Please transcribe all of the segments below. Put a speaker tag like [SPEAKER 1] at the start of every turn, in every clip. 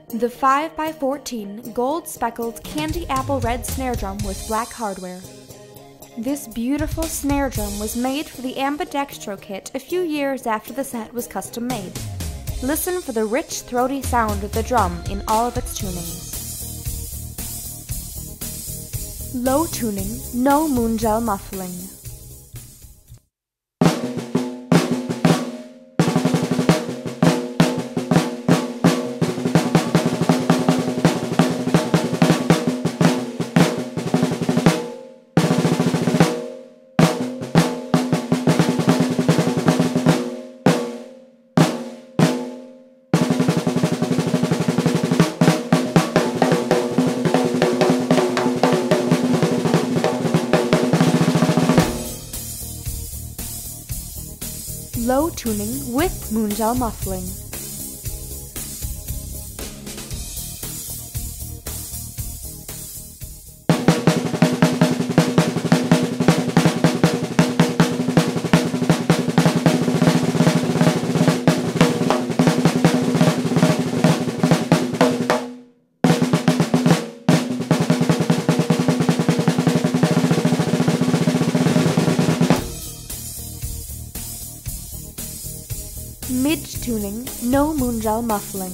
[SPEAKER 1] The 5x14 gold-speckled candy apple red snare drum with black hardware. This beautiful snare drum was made for the AmbA Dextro kit a few years after the set was custom made. Listen for the rich, throaty sound of the drum in all of its tunings. Low tuning, no moongel muffling. Low tuning with moongel muffling. Mid-tuning, no moongel muffling.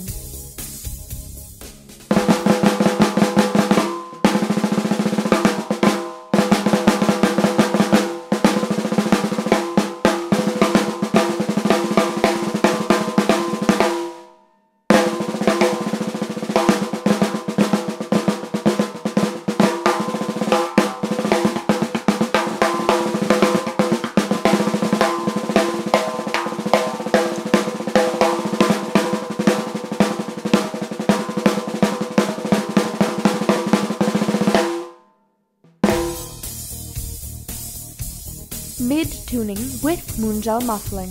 [SPEAKER 1] Mid-tuning with moongel muffling.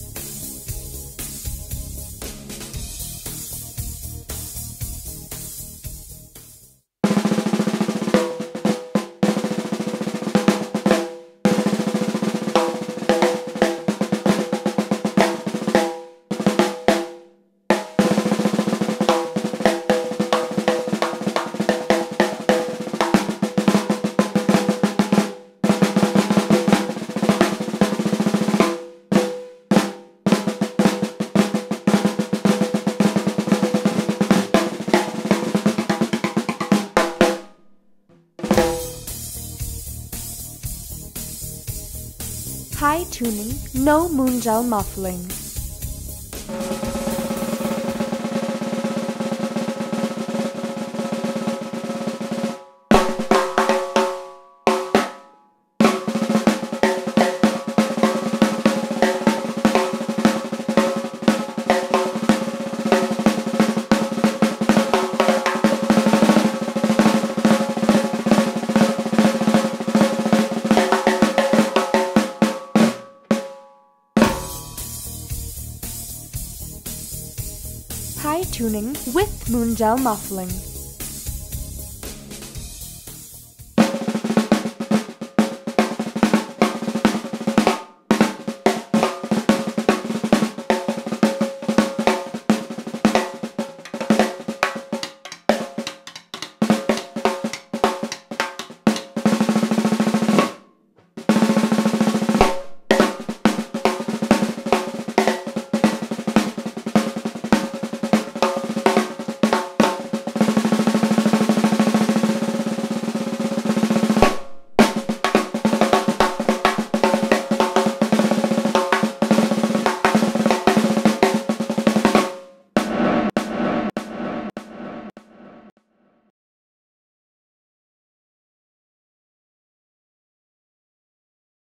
[SPEAKER 1] High tuning, no moongel muffling. High tuning with moongel muffling.